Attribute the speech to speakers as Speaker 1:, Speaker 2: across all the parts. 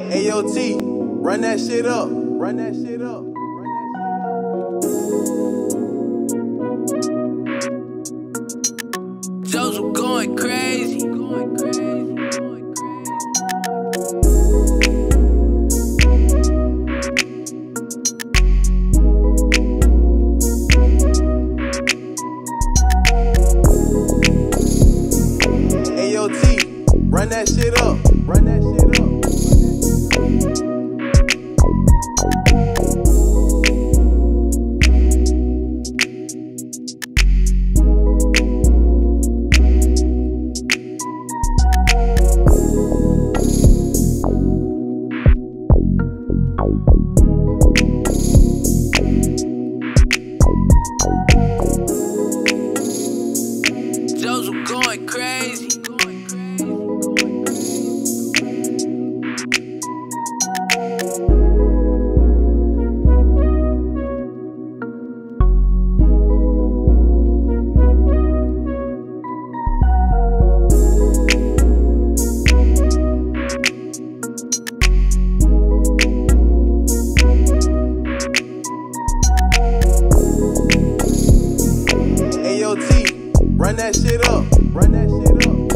Speaker 1: AOT, run that shit up. Run that shit up.
Speaker 2: Jozu going crazy.
Speaker 1: AOT, run that shit up. Run that shit up.
Speaker 2: Jozu going crazy.
Speaker 1: AOT, run that shit up. Run that shit up.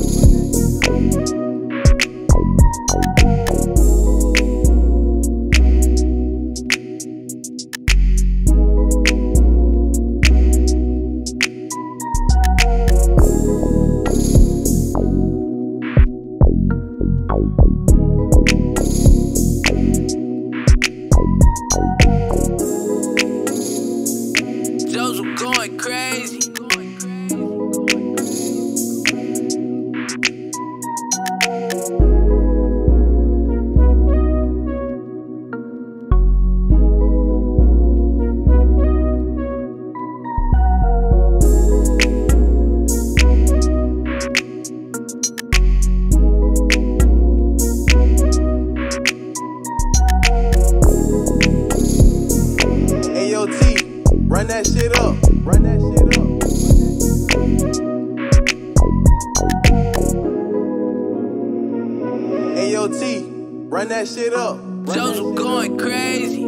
Speaker 2: Jozu going crazy.
Speaker 1: AOT, run that shit up. Run that shit up. AOT, run that shit up.
Speaker 2: Jozu going crazy.